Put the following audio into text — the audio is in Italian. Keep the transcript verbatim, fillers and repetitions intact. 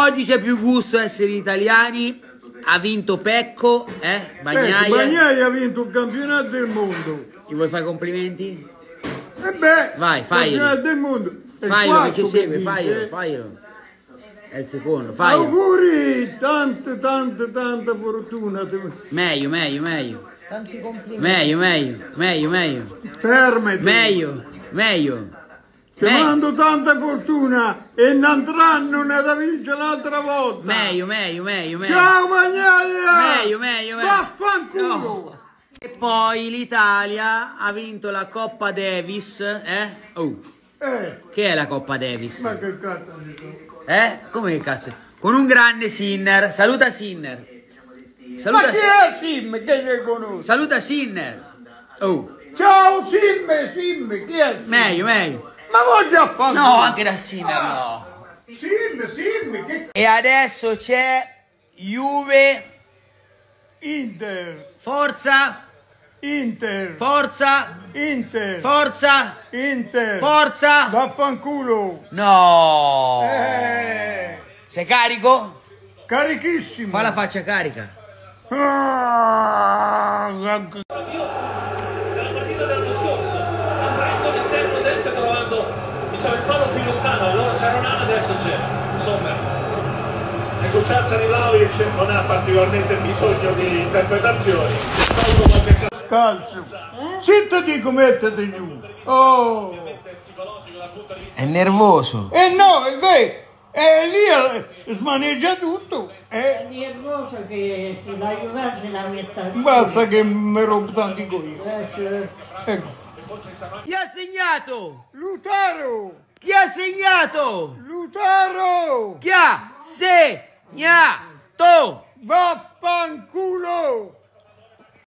Oggi c'è più gusto essere italiani. Ha vinto Pecco, eh? Bagnaia. Bagnaia ha vinto il campionato del mondo. Gli vuoi fare complimenti? E beh, vai, fai. Campionato del mondo. Faglielo che ci segue, faglielo, faglielo. È il secondo, faglielo. Auguri, tanta, tanta, tanta fortuna. Meglio, meglio, meglio. Tanti complimenti. Meglio, meglio, meglio, meglio. Fermati. Meglio, meglio. Ti meglio. mando tanta fortuna e non andranno ne da vincere l'altra volta. Meglio, meglio, meglio, meglio. Ciao Bagnaia! Meglio, meglio, meglio. Vaffanculo! No. E poi l'Italia ha vinto la Coppa Davis, eh? Oh. Eh. Che è la Coppa Davis? Ma che cazzo di so? Eh? Come che cazzo? Con un grande Sinner. Saluta Sinner. Saluta... Ma chi è Sim che ne conosco? Saluta Sinner. Oh. Ciao Sim, Sim, chi è Sim? Meglio, meglio. Ma vuoi già fare? No, anche da Sinner ah. no. Sim, Sim, che... E adesso c'è Juve. Inter. Forza. Inter. Forza. Inter. Forza. Inter. Forza. Vaffanculo. No. Eh. Sei carico? Carichissimo. Fa la faccia carica. Ah. Nella partita dell'anno scorso, andando all'interno destro trovando diciamo il palo più lontano, allora c'era Onana, adesso c'è insomma. Ecco, il calcio di Vlahovic non ha particolarmente bisogno di interpretazioni. Calcio. Se ti dico mettete giù. Oh. È nervoso. Eh no, è vero. E lì smaneggia tutto. È Eh. nervoso che la Juventus la metta. Basta che mi rompo tanti coi. Eh, sì. Ecco. Chi ha segnato? Lutaro. Chi ha segnato? Lutaro. Chi ha segnato? Vaffanculo.